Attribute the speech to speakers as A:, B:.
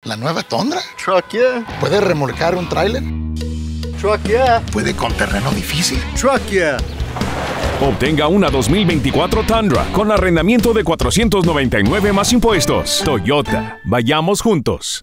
A: ¿La nueva Tundra?
B: Truck yeah.
A: ¿Puede remolcar un tráiler?
B: Truck yeah.
A: ¿Puede con terreno difícil?
B: Truck yeah.
C: Obtenga una 2024 Tundra con arrendamiento de $499 más impuestos. Toyota, vayamos juntos.